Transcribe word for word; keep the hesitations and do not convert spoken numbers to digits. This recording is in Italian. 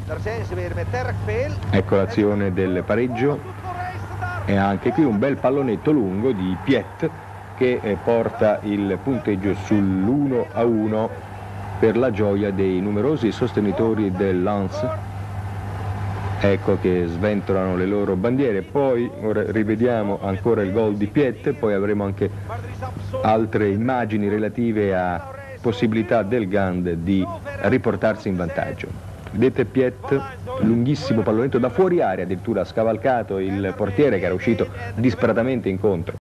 Ecco l'azione del pareggio, e anche qui un bel pallonetto lungo di Piet che eh, porta il punteggio sull'uno a uno per la gioia dei numerosi sostenitori del Lens. Ecco che sventolano le loro bandiere. Poi ora rivediamo ancora il gol di Piet, poi avremo anche altre immagini relative a possibilità del Gand di riportarsi in vantaggio. Vedete Piet, lunghissimo pallonetto da fuori area, addirittura ha scavalcato il portiere che era uscito disperatamente incontro.